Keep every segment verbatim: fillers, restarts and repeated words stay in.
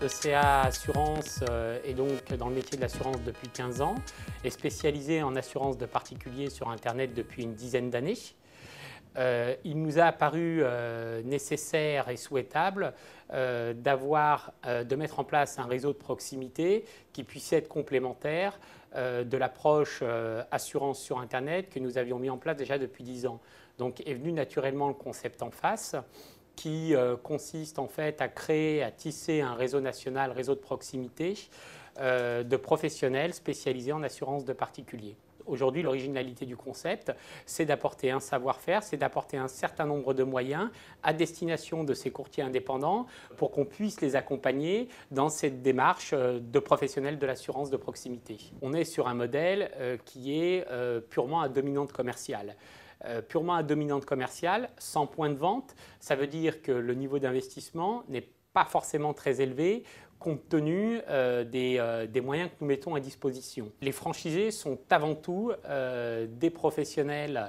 E C A Assurance est donc dans le métier de l'assurance depuis quinze ans, est spécialisé en assurance de particuliers sur Internet depuis une dizaine d'années. Euh, il nous a apparu euh, nécessaire et souhaitable euh, d'avoir, euh, de mettre en place un réseau de proximité qui puisse être complémentaire euh, de l'approche euh, assurance sur Internet que nous avions mis en place déjà depuis dix ans. Donc est venu naturellement le concept en face, qui euh, consiste en fait à créer, à tisser un réseau national, réseau de proximité euh, de professionnels spécialisés en assurance de particuliers. Aujourd'hui, l'originalité du concept, c'est d'apporter un savoir-faire, c'est d'apporter un certain nombre de moyens à destination de ces courtiers indépendants pour qu'on puisse les accompagner dans cette démarche de professionnels de l'assurance de proximité. On est sur un modèle euh, qui est euh, purement à dominante commerciale. Euh, purement à dominante commerciale, sans point de vente, ça veut dire que le niveau d'investissement n'est pas forcément très élevé compte tenu euh, des, euh, des moyens que nous mettons à disposition. Les franchisés sont avant tout euh, des professionnels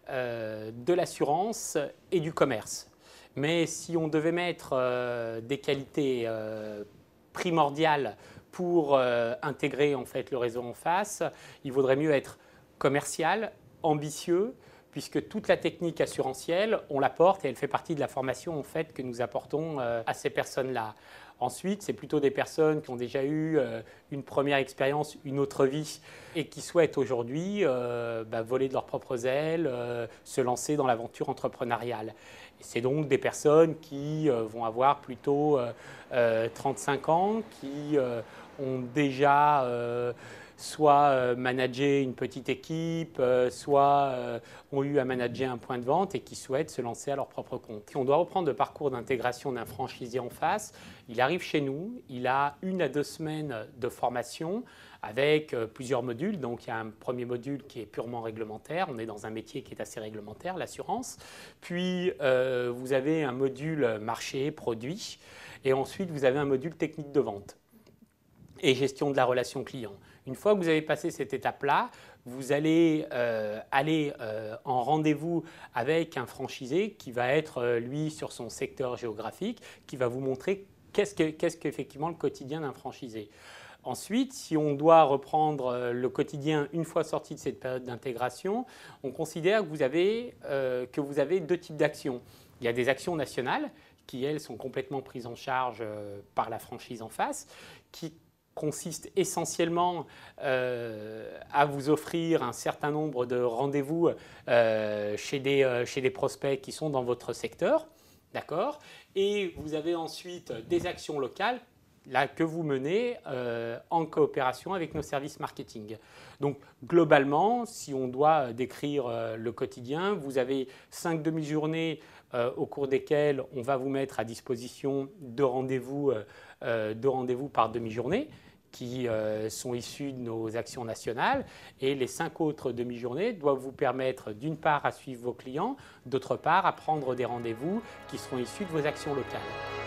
euh, de l'assurance et du commerce. Mais si on devait mettre euh, des qualités euh, primordiales pour euh, intégrer en fait, le réseau en face, il vaudrait mieux être commercial, ambitieux, puisque toute la technique assurantielle, on l'apporte et elle fait partie de la formation en fait, que nous apportons euh, à ces personnes-là. Ensuite, c'est plutôt des personnes qui ont déjà eu euh, une première expérience, une autre vie, et qui souhaitent aujourd'hui euh, bah, voler de leurs propres ailes, euh, se lancer dans l'aventure entrepreneuriale. C'est donc des personnes qui euh, vont avoir plutôt euh, euh, trente-cinq ans, qui euh, ont déjà euh, soit euh, managé une petite équipe, euh, soit euh, ont eu à manager un point de vente et qui souhaitent se lancer à leur propre compte. Si on doit reprendre le parcours d'intégration d'un franchisé en face, il arrive chez nous, il a une à deux semaines de formation avec euh, plusieurs modules. Donc il y a un premier module qui est purement réglementaire, on est dans un métier qui est assez réglementaire, l'assurance. Puis euh, vous avez un module marché, produit, et ensuite vous avez un module technique de vente et gestion de la relation client. Une fois que vous avez passé cette étape-là, vous allez euh, aller euh, en rendez-vous avec un franchisé qui va être, euh, lui, sur son secteur géographique, qui va vous montrer qu'est-ce que, qu'est-ce qu'effectivement le quotidien d'un franchisé. Ensuite, si on doit reprendre le quotidien une fois sorti de cette période d'intégration, on considère que vous avez, euh, que vous avez deux types d'actions. Il y a des actions nationales qui, elles, sont complètement prises en charge euh, par la franchise en face, qui consiste essentiellement euh, à vous offrir un certain nombre de rendez-vous euh, chez, des, euh, chez des prospects qui sont dans votre secteur, d'accord ? Et vous avez ensuite des actions locales là, que vous menez euh, en coopération avec nos services marketing. Donc globalement, si on doit décrire euh, le quotidien, vous avez cinq demi-journées euh, au cours desquelles on va vous mettre à disposition deux rendez-vous euh, deux rendez-vous par demi-journée qui euh, sont issus de nos actions nationales, et les cinq autres demi-journées doivent vous permettre d'une part à suivre vos clients, d'autre part à prendre des rendez-vous qui seront issus de vos actions locales.